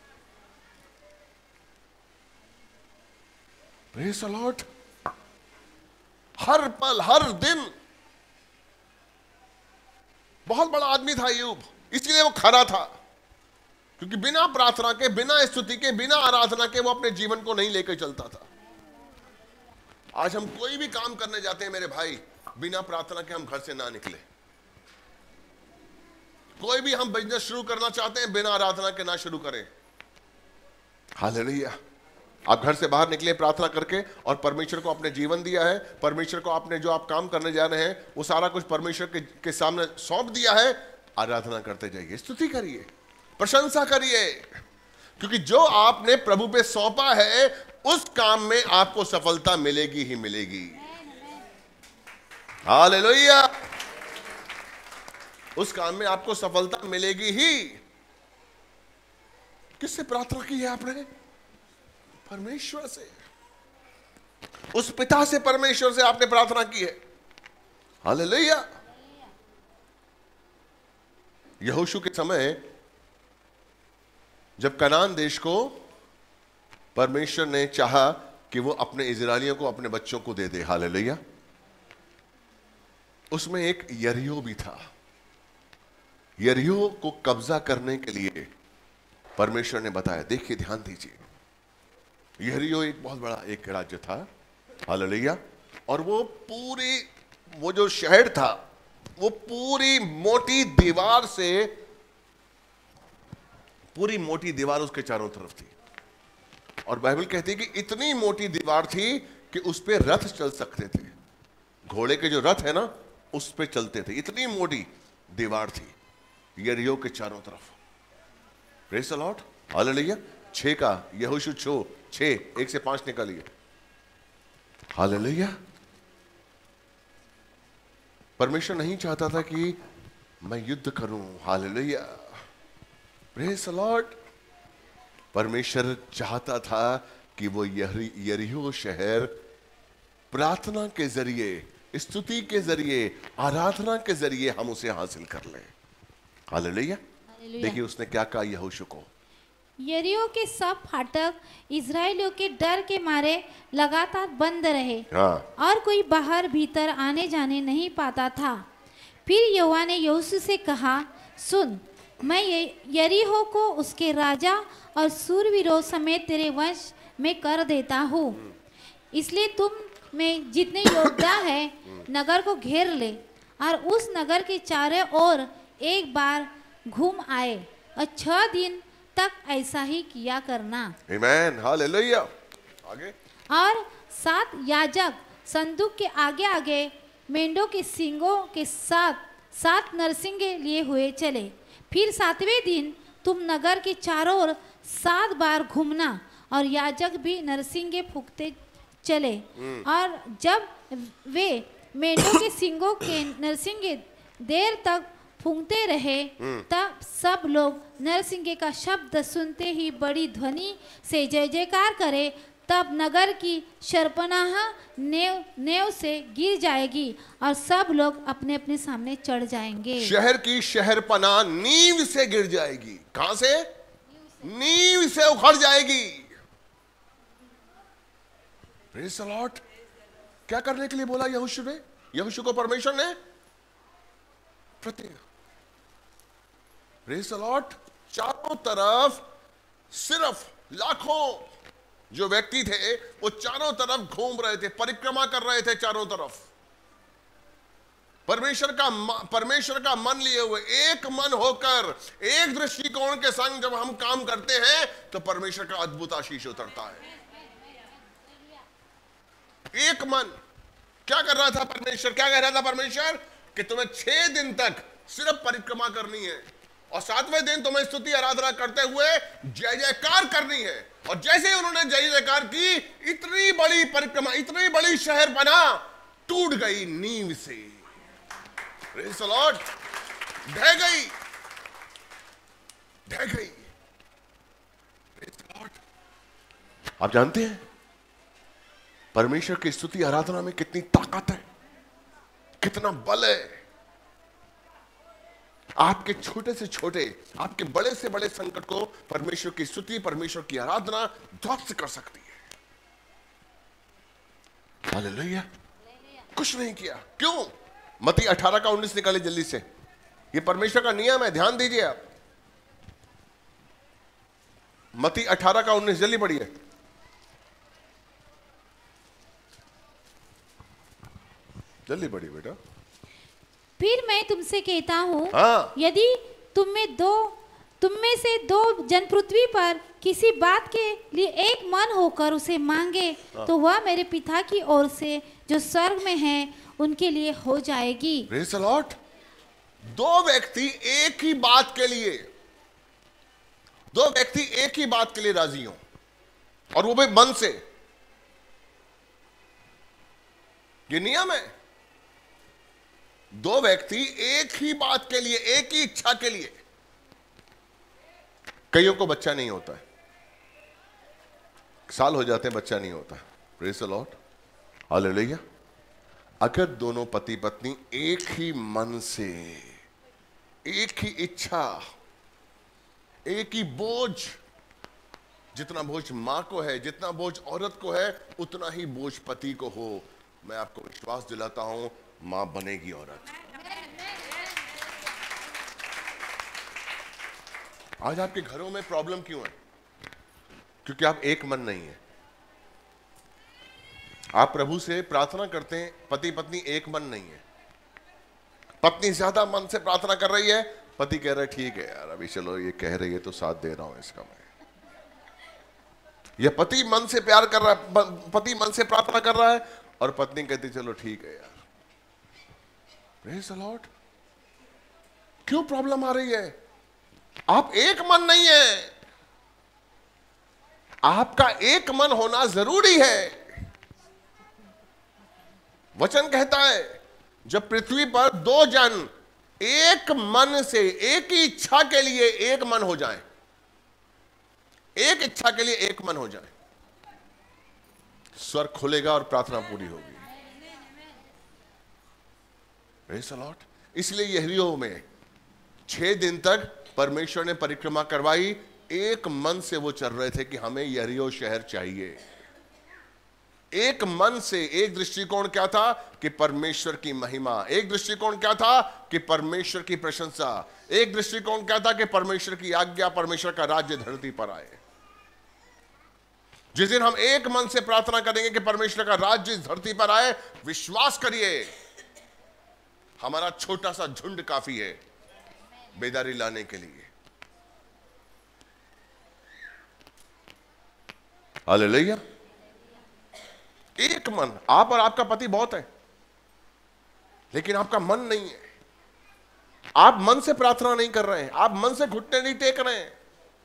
Praise the lord. हर पल हर दिन। बहुत बड़ा आदमी था अय्यूब, इसलिए वो खरा था, क्योंकि बिना प्रार्थना के, बिना स्तुति के, बिना आराधना के वो अपने जीवन को नहीं लेकर चलता था। आज हम कोई भी काम करने जाते हैं मेरे भाई, बिना प्रार्थना के हम घर से ना निकले। कोई भी हम बिजनेस शुरू करना चाहते हैं, बिना आराधना के ना शुरू करें। हालेलुया। आप घर से बाहर निकले प्रार्थना करके, और परमेश्वर को आपने जीवन दिया है, परमेश्वर को आपने जो आप काम करने जा रहे हैं वो सारा कुछ परमेश्वर के, के सामने सौंप दिया है। आराधना करते जाइए, स्तुति करिए, प्रशंसा करिए, क्योंकि जो आपने प्रभु पे सौंपा है उस काम में आपको सफलता मिलेगी ही मिलेगी। हालेलुया। उस काम में आपको सफलता मिलेगी ही। किससे प्रार्थना की है आपने? परमेश्वर से। उस पिता से, परमेश्वर से आपने प्रार्थना की है। हालेलुया। यहोशू के समय जब कनान देश को परमेश्वर ने चाहा कि वो अपने इजरायलियों को, अपने बच्चों को दे दे। हालेलुया। उसमें एक यरीहो भी था। यरीहो को कब्जा करने के लिए परमेश्वर ने बताया, देखिए ध्यान दीजिए, यरीहो एक बहुत बड़ा एक राज्य था। हालेलुया। और वो पूरी, वो जो शहर था वो पूरी मोटी दीवार से, पूरी मोटी दीवार उसके चारों तरफ थी। और बाइबल कहती है कि इतनी मोटी दीवार थी कि उस पे रथ चल सकते थे। घोड़े के जो रथ है ना, उस पे चलते थे। इतनी मोटी दीवार थी यरीहो के चारों तरफ। Praise the lord, hallelujah. छह का यहोशू छो छह एक से पांच निकालिए। हालेलुया। परमेश्वर नहीं चाहता था कि मैं युद्ध करूं। Hallelujah, praise the lord. परमेश्वर चाहता था कि वो यरीहो शहर प्रार्थना के जरिए, स्तुति के जरिए, आराधना के जरिए हम उसे हासिल कर लें। हालेलुया। देखिए उसने क्या कहा यहोशू को। यरीहो के सब फाटक इजरायलियों के डर के मारे लगातार बंद रहे। हाँ। और कोई बाहर भीतर आने जाने नहीं पाता था। फिर यहोवा ने यहोशू से कहा, सुन, मैं यरीहो को उसके राजा और सूरवीरों समेत तेरे वश में कर देता हूँ। इसलिए तुम में जितने योद्धा है नगर को घेर ले और उस नगर के चारों ओर एक बार घूम आए और छह दिन तक ऐसा ही किया करना। आमीन, हालेलुया। आगे। और सात याजक संदूक के आगे आगे मेंढों के सींगों के साथ सात नरसिंगे लिए हुए चले। फिर सातवें दिन तुम नगर के चारों ओर सात बार घूमना और याजक भी नरसिंगे फूंकते चले। और जब वे मेंढों के सींगों के नरसिंगे देर तक फूंकते रहे, तब सब लोग नरसिंगे का शब्द सुनते ही बड़ी ध्वनि से जय जयकार करे। तब नगर की शर्पनाह नेव नेव से गिर जाएगी और सब लोग अपने अपने सामने चढ़ जाएंगे। शहर की शहरपनाह नींव से गिर जाएगी। कहां से? नींव से उखड़ जाएगी। Praise the lord. क्या करने के लिए बोला यहोशू ने? यहोशू को परमेश्वर ने प्रत्येक, प्रेज़ द लॉर्ड, चारों तरफ सिर्फ लाखों जो व्यक्ति थे वो चारों तरफ घूम रहे थे, परिक्रमा कर रहे थे चारों तरफ। परमेश्वर का परमेश्वर का मन लिए हुए, एक मन होकर, एक दृष्टिकोण के संग जब हम काम करते हैं तो परमेश्वर का अद्भुत आशीष उतरता है। एक मन। क्या कर रहा था परमेश्वर? क्या कह रहा था परमेश्वर? कि तुम्हें छह दिन तक सिर्फ परिक्रमा करनी है और सातवें दिन तुम्हें स्तुति आराधना करते हुए जय जयकार करनी है। और जैसे ही उन्होंने जय जयकार की, इतनी बड़ी परिक्रमा, इतनी बड़ी शहर बना, टूट गई नींव से। Praise the lord. ढह गई, ढह गई। Praise the lord. आप जानते हैं परमेश्वर की स्तुति आराधना में कितनी ताकत है, कितना बल है। आपके छोटे से छोटे, आपके बड़े से बड़े संकट को परमेश्वर की स्तुति, परमेश्वर की आराधना ध्वस्त कर सकती है। हालेलुया। कुछ नहीं किया। क्यों? मत्ती अठारह का उन्नीस निकाले जल्दी से। ये परमेश्वर का नियम है, ध्यान दीजिए आप। मत्ती अठारह का उन्नीस, जल्दी पढ़िए। जल्दी पढ़िए बेटा। फिर मैं तुमसे कहता हूँ, हाँ। यदि तुम में दो तुम में से दो जन पृथ्वी पर किसी बात के लिए एक मन होकर उसे मांगे, हाँ। तो वह मेरे पिता की ओर से जो स्वर्ग में है उनके लिए हो जाएगी। Praise the lord. दो व्यक्ति एक ही बात के लिए, दो व्यक्ति एक ही बात के लिए राजी हो और वो भी मन से, ये नियम है। दो व्यक्ति एक ही बात के लिए, एक ही इच्छा के लिए। कईयों को बच्चा नहीं होता है, साल हो जाते हैं बच्चा नहीं होता। Praise the lord, hallelujah. अगर दोनों पति पत्नी एक ही मन से, एक ही इच्छा, एक ही बोझ, जितना बोझ मां को है, जितना बोझ औरत को है, उतना ही बोझ पति को हो, मैं आपको विश्वास दिलाता हूं, मां बनेगी औरत। आज आपके घरों में प्रॉब्लम क्यों है? क्योंकि आप एक मन नहीं है। आप प्रभु से प्रार्थना करते हैं, पति पत्नी एक मन नहीं है। पत्नी ज्यादा मन से प्रार्थना कर रही है, पति कह रहा है ठीक है यार, अभी चलो ये कह रही है तो साथ दे रहा हूं इसका मैं। यह पति मन से प्यार कर रहा है, पति मन से प्रार्थना कर रहा है और पत्नी कहती चलो ठीक है यार। Praise the lord. क्यों प्रॉब्लम आ रही है? आप एक मन नहीं है, आपका एक मन होना जरूरी है। वचन कहता है जब पृथ्वी पर दो जन एक मन से एक ही इच्छा के लिए एक मन हो जाए, एक इच्छा के लिए एक मन हो जाए, स्वर खुलेगा और प्रार्थना पूरी होगी। Praise the lord. इसलिए यरीहो में छह दिन तक परमेश्वर ने परिक्रमा करवाई, एक मन से वो चल रहे थे कि हमें यरीहो शहर चाहिए। एक मन से, एक दृष्टिकोण क्या था कि परमेश्वर की महिमा, एक दृष्टिकोण क्या था कि परमेश्वर की प्रशंसा, एक दृष्टिकोण क्या था कि परमेश्वर की आज्ञा, परमेश्वर का राज्य धरती पर आए। जिस दिन हम एक मन से प्रार्थना करेंगे कि परमेश्वर का राज्य इस धरती पर आए, विश्वास करिए हमारा छोटा सा झुंड काफी है बेदारी लाने के लिए। हालेलुया। एक मन, आप और आपका पति बहुत है, लेकिन आपका मन नहीं है। आप मन से प्रार्थना नहीं कर रहे हैं, आप मन से घुटने नहीं टेक रहे हैं,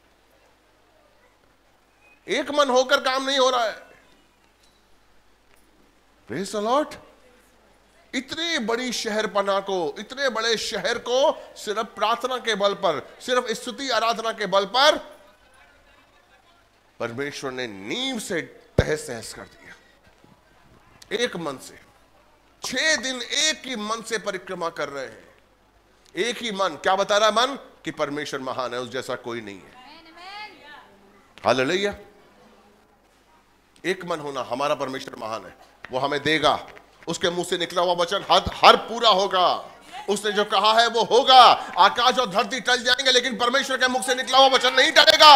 एक मन होकर काम नहीं हो रहा है। Praise the lord. इतनी बड़ी शहरपना को, इतने बड़े शहर को सिर्फ प्रार्थना के बल पर, सिर्फ स्तुति आराधना के बल पर परमेश्वर ने नींव से तहस नहस कर दिया। एक मन से छह दिन एक ही मन से परिक्रमा कर रहे हैं। एक ही मन क्या बता रहा है? मन कि परमेश्वर महान है, उस जैसा कोई नहीं है। हालेलुया। एक मन होना, हमारा परमेश्वर महान है, वो हमें देगा। उसके मुंह से निकला हुआ वचन हर हर पूरा होगा। उसने जो कहा है वो होगा। आकाश और धरती टल जाएंगे, लेकिन परमेश्वर के मुख से निकला हुआ वचन नहीं टलेगा।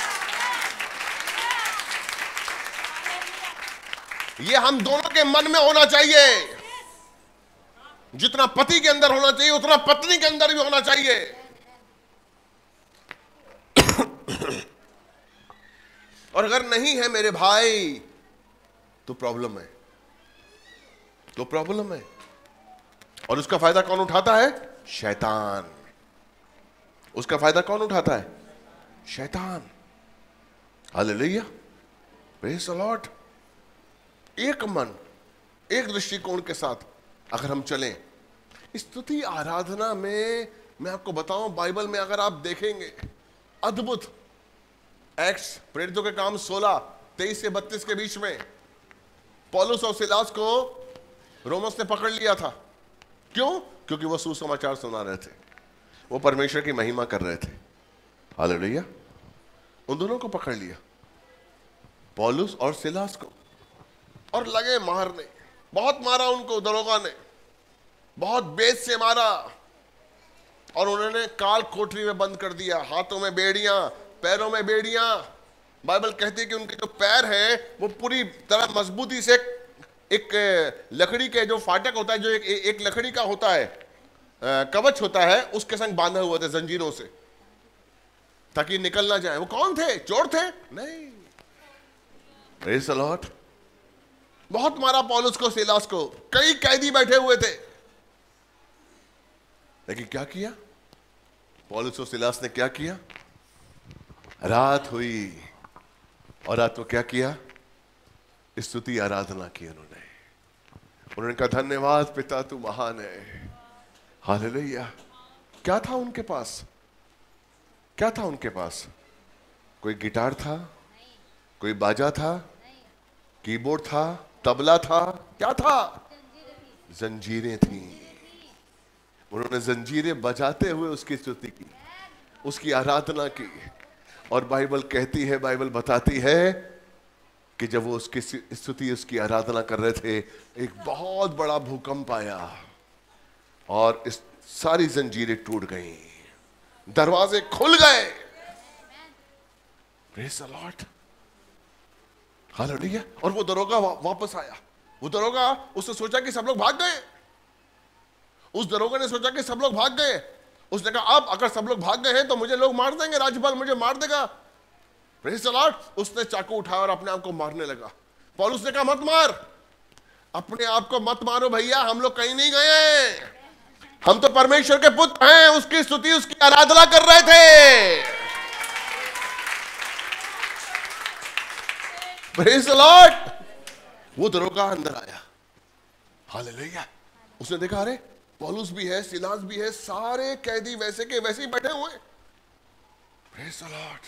ये हम दोनों के मन में होना चाहिए। जितना पति के अंदर होना चाहिए उतना पत्नी के अंदर भी होना चाहिए। और अगर नहीं है मेरे भाई तो प्रॉब्लम है, तो प्रॉब्लम है। और उसका फायदा कौन उठाता है? शैतान। उसका फायदा कौन उठाता है? शैतान। हालेलुया। Praise the lord. एक मन, एक दृष्टिकोण के साथ अगर हम चलें, स्तुति आराधना में मैं आपको बताऊं, बाइबल में अगर आप देखेंगे अद्भुत एक्ट्स, प्रेरितों के काम सोलह तेईस से बत्तीस के बीच में पौलुस और सिलास को रोमस ने पकड़ लिया था। क्यों? क्योंकि वो सुसमाचार सुना रहे थे, वो परमेश्वर की महिमा कर रहे थे। हालेलुया। उन दोनों को पकड़ लिया, पौलुस और सिलास को, और लगे मारने। बहुत मारा उनको, दरोगा ने बहुत बेत से मारा, और उन्होंने काल कोठरी में बंद कर दिया। हाथों में बेड़ियां, पैरों में बेड़ियां। बाइबल कहती है कि उनके जो पैर हैं वो पूरी तरह मजबूती से एक लकड़ी के जो फाटक होता है, जो एक, एक लकड़ी का होता है कवच होता है, उसके संग बांधे हुए थे जंजीरों से, ताकि निकल ना जाए। वो कौन थे? चोर थे? नहीं। Praise the lord. बहुत मारा पौलुस को, सिलास को, कई कैदी बैठे हुए थे, लेकिन क्या किया पौलुस और सिलास ने? क्या किया? रात हुई और रात को क्या किया? स्तुति आराधना की उन्होंने। उन्होंने कहा धन्यवाद पिता, तू महान है। हालेलुया। क्या था उनके पास? क्या था उनके पास? कोई गिटार था? कोई बाजा था? कीबोर्ड था? तबला था? क्या था? जंजीरें थी। उन्होंने जंजीरें बजाते हुए उसकी स्तुति की, उसकी आराधना की। और बाइबल कहती है, बाइबल बताती है कि जब वो उसकी स्तुति, उसकी आराधना कर रहे थे, एक बहुत बड़ा भूकंप आया और इस सारी जंजीरें टूट गईं, दरवाजे खुल गए। Praise the lord. हालेलुया। और वो दरोगा वा, वापस आया। वो दरोगा, उसने सोचा कि सब लोग भाग गए। उस दरोगा ने सोचा कि सब लोग भाग गए। उसने कहा अब अगर सब लोग भाग गए हैं तो मुझे लोग मार देंगे, राज्यपाल मुझे मार देगा। Praise the lord. उसने चाकू उठाया और अपने आप को मारने लगा। पौलुस ने कहा मत मार, अपने आप को मत मारो भैया, हम लोग कहीं नहीं गए, हम तो परमेश्वर के पुत्र हैं। उसकी स्तुति, उसकी आराधना कर रहे थे। Praise the lord. वो दरोगा अंदर आया, हालेलुया। उसने देखा अरे पौलुस भी है, सिलास भी है, सारे कैदी वैसे के वैसे ही बैठे हुए। Praise the lord.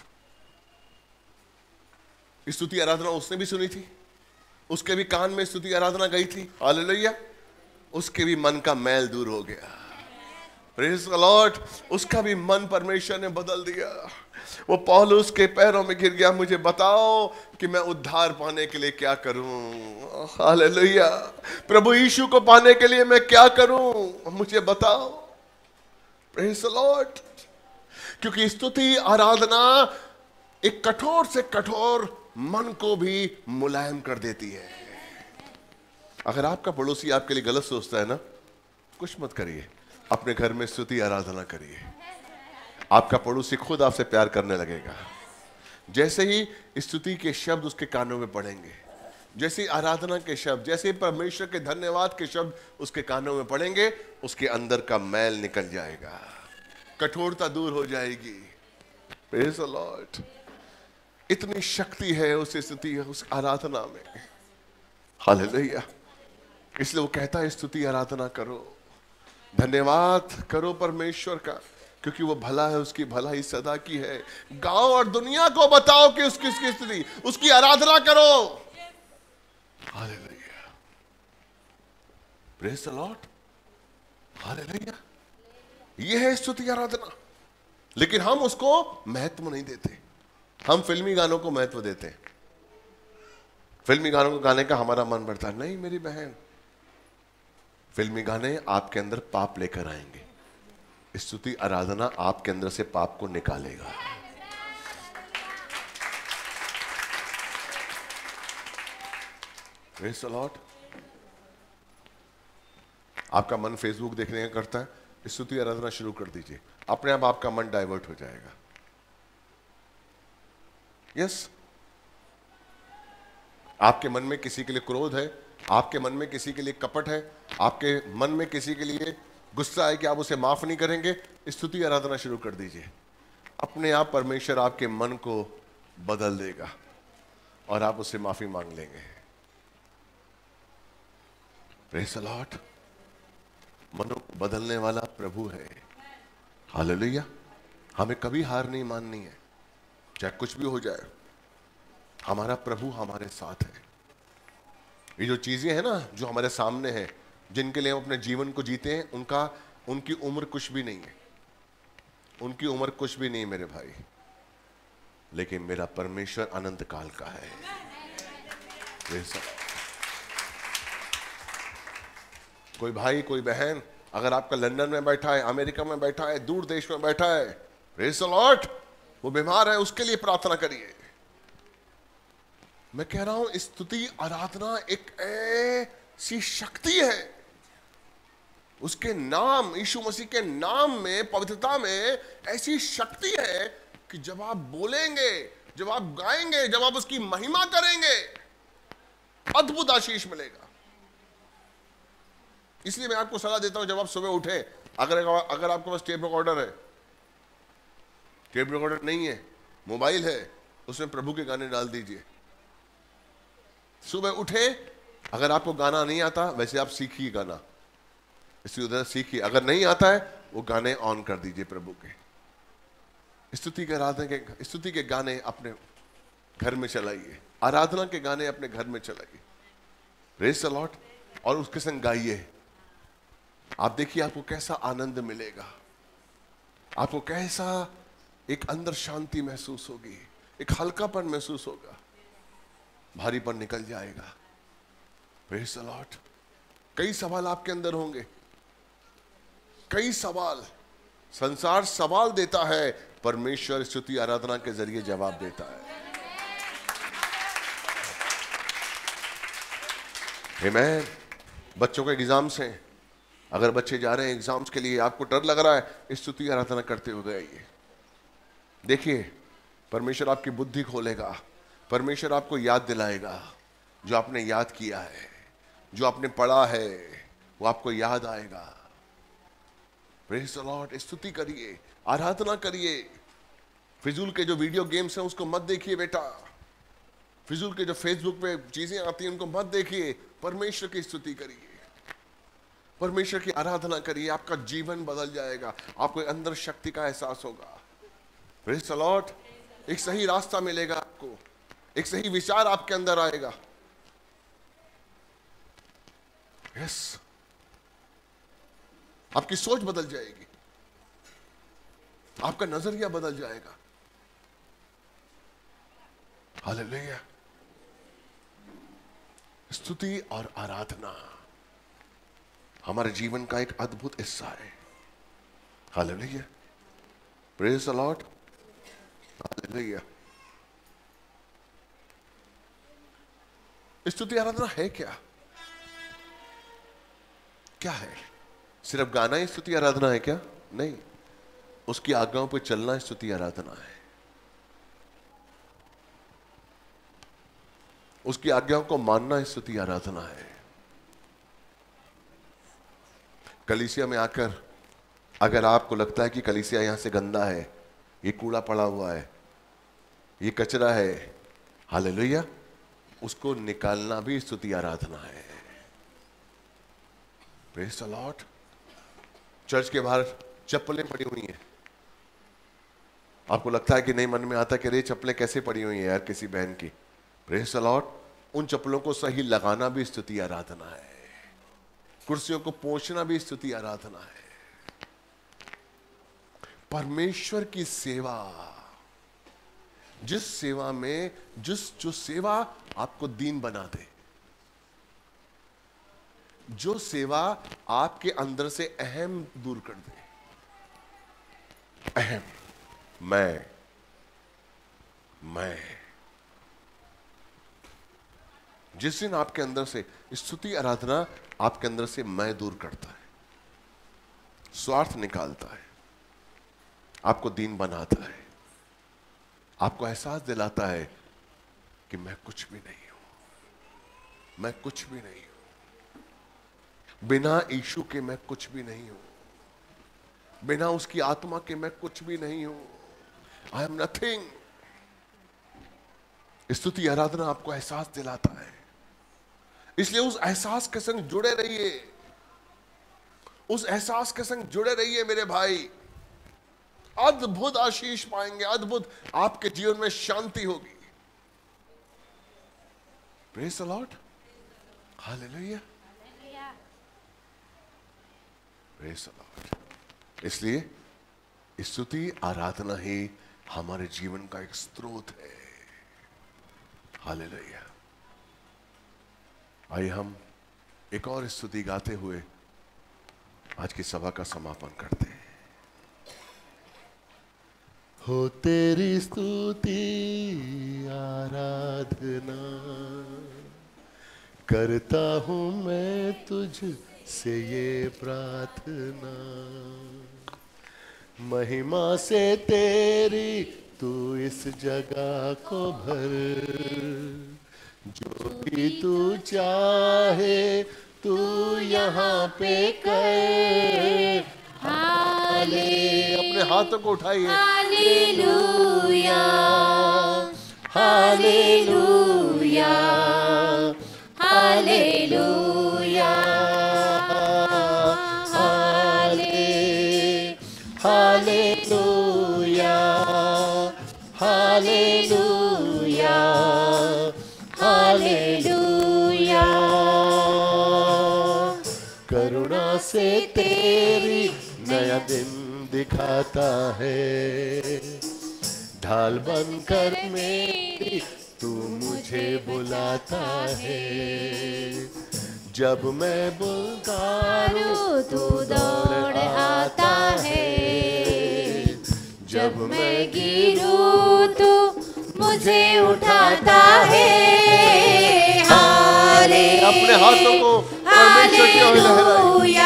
स्तुति आराधना उसने भी सुनी थी, उसके भी कान में स्तुति आराधना गई थी, हालेलुया। उसके भी मन का मैल दूर हो गया। Praise the lord. उसका भी मन परमेश्वर ने बदल दिया। वो पौलुस के पैरों में गिर गया, मुझे बताओ कि मैं उद्धार पाने के लिए क्या करूं। हालेलुया। प्रभु यीशु को पाने के लिए मैं क्या करूं, मुझे बताओ। Praise the lord. क्योंकि स्तुति आराधना एक कठोर से कठोर मन को भी मुलायम कर देती है। अगर आपका पड़ोसी आपके लिए गलत सोचता है ना, कुछ मत करिए, अपने घर में स्तुति आराधना करिए। आपका पड़ोसी खुद आपसे प्यार करने लगेगा। जैसे ही स्तुति के शब्द उसके कानों में पड़ेंगे, जैसे ही आराधना के शब्द, जैसे ही परमेश्वर के धन्यवाद के शब्द उसके कानों में पड़ेंगे, उसके अंदर का मैल निकल जाएगा, कठोरता दूर हो जाएगी। Praise the lord. इतनी शक्ति है उस स्तुति, उस आराधना में, हालेलुया। इसलिए वो कहता है स्तुति आराधना करो, धन्यवाद करो परमेश्वर का, क्योंकि वो भला है, उसकी भलाई सदा की है। गाओ और दुनिया को बताओ कि उसकी उसकी स्तुति, उसकी आराधना करो, hallelujah. Praise the lord, hallelujah. ये है स्तुति आराधना। लेकिन हम उसको महत्व नहीं देते। हम फिल्मी गानों को महत्व देते हैं। फिल्मी गानों को गाने का हमारा मन बढ़ता है। नहीं मेरी बहन, फिल्मी गाने आपके अंदर पाप लेकर आएंगे, स्तुति आराधना आपके अंदर से पाप को निकालेगा। Praise the lord. आपका मन फेसबुक देखने का करता है, स्तुति आराधना शुरू कर दीजिए, अपने आप आपका मन डाइवर्ट हो जाएगा। Yes yes. आपके मन में किसी के लिए क्रोध है, आपके मन में किसी के लिए कपट है, आपके मन में किसी के लिए गुस्सा है कि आप उसे माफ नहीं करेंगे, स्तुति आराधना शुरू कर दीजिए। अपने आप परमेश्वर आपके मन को बदल देगा और आप उससे माफी मांग लेंगे। Praise the Lord. मनों को बदलने वाला प्रभु है, हालेलुया। हमें कभी हार नहीं माननी है, चाहे कुछ भी हो जाए। हमारा प्रभु हमारे साथ है। ये जो चीजें हैं ना जो हमारे सामने हैं, जिनके लिए हम अपने जीवन को जीते हैं, उनका उनकी उम्र कुछ भी नहीं है, उनकी उम्र कुछ भी नहीं मेरे भाई। लेकिन मेरा परमेश्वर अनंत काल का है। कोई भाई, कोई बहन अगर आपका लंदन में बैठा है, अमेरिका में बैठा है, दूर देश में बैठा है, प्रेज़ द लॉर्ड, वो बीमार है, उसके लिए प्रार्थना करिए। मैं कह रहा हूं स्तुति आराधना एक ऐसी शक्ति है, उसके नाम, यीशु मसीह के नाम में, पवित्रता में ऐसी शक्ति है कि जब आप बोलेंगे, जब आप गाएंगे, जब आप उसकी महिमा करेंगे, अद्भुत आशीष मिलेगा। इसलिए मैं आपको सलाह देता हूं, जब आप सुबह उठे, अगर अगर आपके पास टेप रिकॉर्डर है, टेप रिकॉर्डर नहीं है, मोबाइल है, उसमें प्रभु के गाने डाल दीजिए। सुबह उठे, अगर आपको गाना नहीं आता, वैसे आप सीखिए गाना, इसी उधर सीखिए। अगर नहीं आता है, वो गाने ऑन कर दीजिए प्रभु के, स्तुति के आराधना के स्तुति के गाने अपने घर में चलाइए, आराधना के गाने अपने घर में चलाइए, प्रेज़ द लॉर्ड, और उसके संग गाइए। आप देखिए आपको कैसा आनंद मिलेगा, आपको कैसा एक अंदर शांति महसूस होगी, एक हल्कापन महसूस होगा, भारीपन निकल जाएगा। Praise the lord. कई सवाल आपके अंदर होंगे, कई सवाल, संसार सवाल देता है, परमेश्वर स्तुति आराधना के जरिए जवाब देता है। आमीन। बच्चों के एग्जाम्स हैं, अगर बच्चे जा रहे हैं एग्जाम्स के लिए, आपको डर लग रहा है, स्तुति आराधना करते हुए आइए। देखिए परमेश्वर आपकी बुद्धि खोलेगा, परमेश्वर आपको याद दिलाएगा। जो आपने याद किया है, जो आपने पढ़ा है, वो आपको याद आएगा। Praise the lord. स्तुति करिए, आराधना करिए। फिजूल के जो वीडियो गेम्स हैं उसको मत देखिए बेटा, फिजूल के जो फेसबुक पे चीजें आती हैं उनको मत देखिए। परमेश्वर की स्तुति करिए, परमेश्वर की आराधना करिए, आपका जीवन बदल जाएगा, आपको अंदर शक्ति का एहसास होगा। Praise the lord. एक सही रास्ता मिलेगा आपको, एक सही विचार आपके अंदर आएगा। यस, आपकी सोच बदल जाएगी, आपका नजरिया बदल जाएगा। हालेलुया। स्तुति और आराधना हमारे जीवन का एक अद्भुत हिस्सा है। Hallelujah. Praise the lord. Hallelujah. स्तुति आराधना है क्या? क्या है? सिर्फ गाना ही स्तुति आराधना है क्या? नहीं, उसकी आज्ञाओं पर चलना स्तुति आराधना है। उसकी आज्ञाओं को मानना स्तुति आराधना है। कलीसिया में आकर अगर आपको लगता है कि कलीसिया यहां से गंदा है, ये कूड़ा पड़ा हुआ है, ये कचरा है, हालेलुया, उसको निकालना भी स्तुति आराधना है। Praise the Lord. चर्च के बाहर चप्पलें पड़ी हुई हैं, आपको लगता है कि नहीं, मन में आता है कि रे चप्पलें कैसे पड़ी हुई हैं यार किसी बहन की। Praise the lord. उन चप्पलों को सही लगाना भी स्तुति आराधना है। कुर्सियों को पोंछना भी स्तुति आराधना है। परमेश्वर की सेवा, जिस सेवा में जिस जो सेवा आपको दीन बना दे, जो सेवा आपके अंदर से अहम दूर कर दे, अहम, मैं मैं जिस दिन आपके अंदर से स्तुति आराधना आपके अंदर से मैं दूर करता है, स्वार्थ निकालता है, आपको दीन बनाता है, आपको एहसास दिलाता है कि मैं कुछ भी नहीं हूं, मैं कुछ भी नहीं हूं, बिना यीशु के मैं कुछ भी नहीं हूं, बिना उसकी आत्मा के मैं कुछ भी नहीं हूं। I am nothing. स्तुति आराधना आपको एहसास दिलाता है, इसलिए उस एहसास के संग जुड़े रहिए, उस एहसास के संग जुड़े रहिए मेरे भाई। अद्भुत आशीष पाएंगे, अद्भुत आपके जीवन में शांति होगी। Praise the lord. Hallelujah. Praise the lord. इसलिए स्तुति आराधना ही हमारे जीवन का एक स्रोत है। हालेलुया। आइए हम एक और स्तुति गाते हुए आज की सभा का समापन करते हैं। हो तेरी स्तुति आराधना करता हूं मैं तुझ से ये प्रार्थना, महिमा से तेरी तू इस जगह को भर, जो भी तू चाहे तू यहाँ पे कर। हाले, अपने हाथों को उठाइए। हालेलुया, हालेलुया, हालेलुया, हाले, हालेलुया, हालेलुया, हालेलुया। करुणा से तेरी नया दिन दिखाता है, ढाल बनकर मेरी तू मुझे बुलाता है। जब मैं पुकारूं तू दौड़ आता है, जब मैं गिरूं तू मुझे उठाता है। हाले, अपने हाथों को परमेश्वर की ओर लहराएं।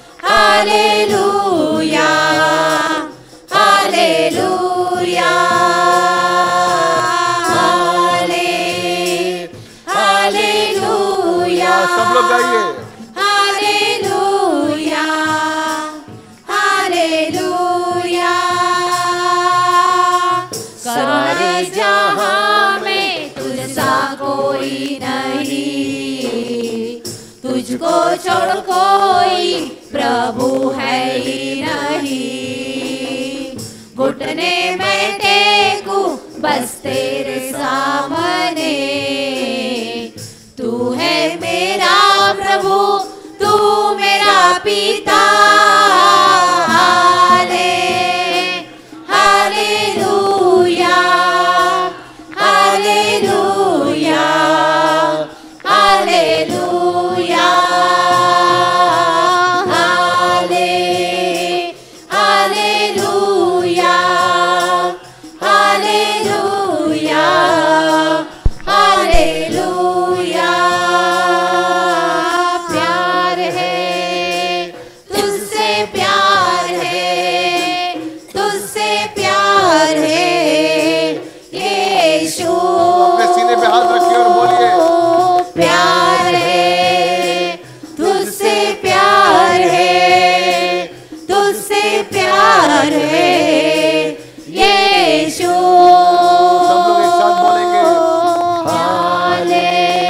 हालेलुया, हालेलुया, लोग गाइए। Hallelujah hallelujah. सारे जहां में तुझसा कोई नहीं, तुझको छोड़ कोई प्रभु है ही नहीं। घुटने में टेकू बस तेरे सामने, तू है मेरा प्रभु, तू मेरा पिता। हाले हालेलुया हालेलुया हालेलुया। हाले हालेलुया हालेलुया हालेलुया। प्यार है तुझसे, प्यार है तुझसे, प्यार है यीशु। अपने सीने पे हाथ रखिए और बोलिए, प्यार है तुझसे, प्यार है तुझसे, प्यार है यीशु। सब लोग एक साथ बोलेंगे, हाले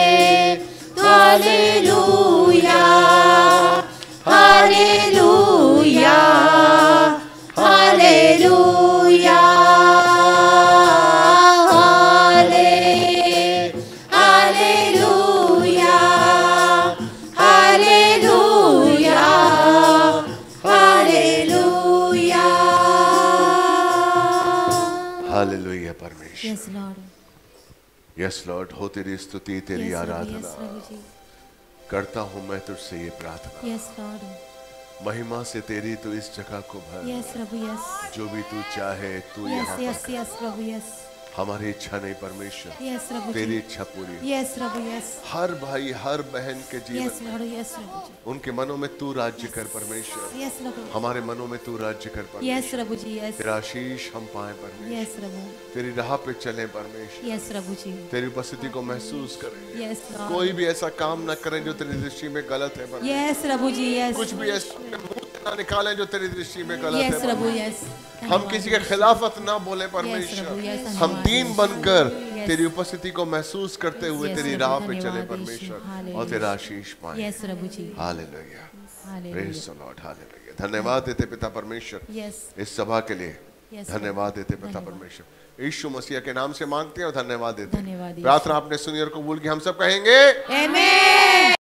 हालेलुया हालेलुया हालेलुया। हाले हालेलुया हालेलुया हालेलुया। हालेलुया परमेश्वर। यस लॉर्ड, यस लॉर्ड, हो तेरी स्तुति, तेरी यस आराधना प्रभु जी, करता हूँ मैं तुझसे ये प्रार्थना। यस लॉर्ड, महिमा से तेरी तू इस जगह को भर, यस प्रभु, यस जो भी तू चाहे तू यस यहाँ यस पर। यस प्रभु, यस हमारी इच्छा नहीं परमेश्वर, यस प्रभु तेरी जी, इच्छा पूरी हो। यस प्रभु, यस हर भाई हर बहन के यस जीवन में, लॉर्ड, यस प्रभु जी, उनके मनों में तू राज्य कर परमेश्वर। यस प्रभु, हमारे मनों में तू राज्य कर यस परमेश्वर। प्रभु जी, यस तेरा आशीष हम पाए परमेश्वर, यस प्रभु, तेरी राह पे चले परमेश्वर, यस प्रभु जी, तेरी उपस्थिति को महसूस करें। यस लॉर्ड, कोई भी ऐसा काम न करें जो तेरी दृष्टि में गलत है परमेश्वर। यस प्रभु जी, यस कुछ भी ऐसा मुंह से ना निकालें जो तेरी दृष्टि में गलत यस है प्रभु, परमेश्वर। यस हम किसी के खिलाफत ना बोले प्रभु, परमेश्वर। यस, हम धन्यवाद दीन यीशु। बनकर यस। तेरी उपस्थिति को महसूस करते हुए यस, तेरी प्रभु, राह पे चले धन्यवाद परमेश्वर, यीशु। हालेलुया। और तेरा आशीष पाए। यस प्रभु जी, hallelujah, hallelujah, praise the lord, hallelujah. धन्यवाद देते पिता परमेश्वर यस इस सभा के लिए, यस धन्यवाद देते पिता धन्यवाद। परमेश्वर। यीशु मसीह के नाम से मांगते हैं और धन्यवाद देते हैं। धन्यवाद यीशु। प्रार्थना आपने सुनी और कबूल की, हम सब कहेंगे आमीन।